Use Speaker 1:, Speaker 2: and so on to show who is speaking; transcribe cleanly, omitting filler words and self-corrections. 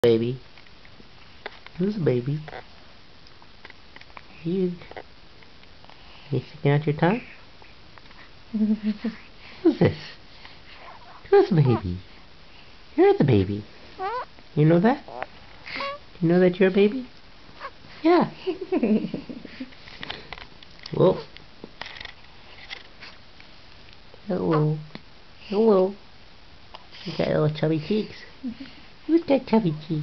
Speaker 1: Baby. Who's the baby? You sticking out your tongue? Who's this? Who's the baby? You're the baby. You know that? You know that you're a baby? Yeah. Well. Hello. Hello. You got little chubby cheeks. Who's got chubby cheeks?